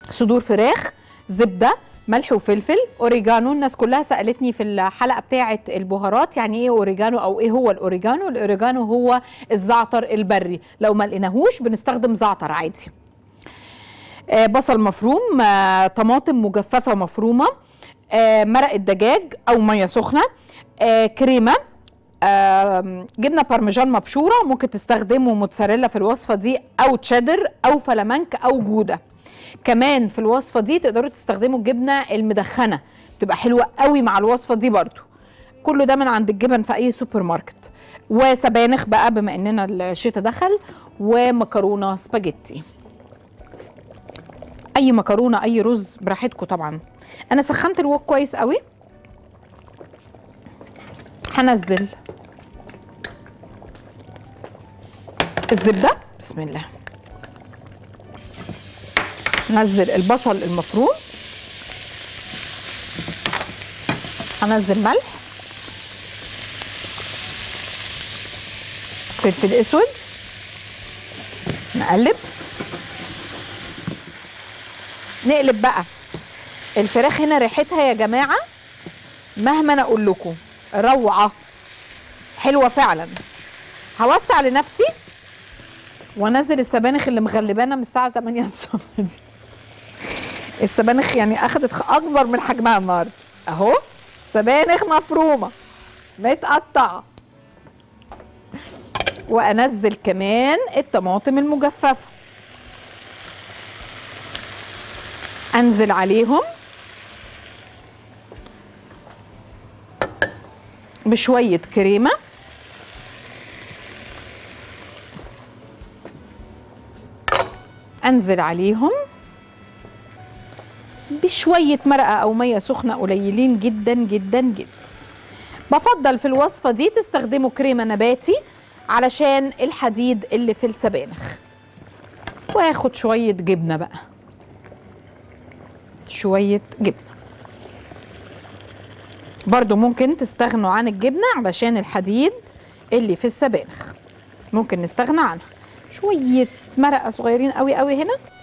صدور فراخ، زبده، ملح وفلفل، اوريجانو. الناس كلها سالتني في الحلقه بتاعه البهارات يعني ايه اوريجانو او ايه هو الاوريجانو. الاوريجانو هو الزعتر البري، لو ما لقيناهوش بنستخدم زعتر عادي. بصل مفروم، طماطم مجففه مفرومه، مرق الدجاج او ميه سخنه، كريمه، جبنه بارميجان مبشوره، ممكن تستخدموا موتزاريلا في الوصفه دي او تشيدر او فلامنك او جوده. كمان في الوصفه دي تقدروا تستخدموا الجبنه المدخنه، بتبقى حلوه قوي مع الوصفه دي برضو. كله ده من عند الجبن في اي سوبر ماركت. وسبانخ بقى بما اننا الشتاء دخل، ومكرونه سباجيتي، اي مكرونه اي رز براحتكم طبعا. انا سخنت الوك كويس قوي. هنزل الزبده، بسم الله. نزل البصل المفروم، هنزل ملح، فلفل اسود، نقلب. نقلب بقى الفراخ. هنا ريحتها يا جماعه مهما انا اقول لكم روعه، حلوه فعلا. هوسع لنفسي وانزل السبانخ اللي مغلبانا من الساعه 8 الصبح دي. السبانخ يعني اخدت اكبر من حجمها النهارده اهو. سبانخ مفرومه متقطعه. وانزل كمان الطماطم المجففه، انزل عليهم بشويه كريمه، انزل عليهم بشويه مرقه او ميه سخنه قليلين جدا جدا جدا. بفضل في الوصفه دي تستخدموا كريمه نباتي علشان الحديد اللي في السبانخ. واخد شويه جبنه بقى، شويه جبنه. برضو ممكن تستغنوا عن الجبنه علشان الحديد اللي في السبانخ، ممكن نستغنى عنها. شويه مرقه صغيرين قوي قوي هنا،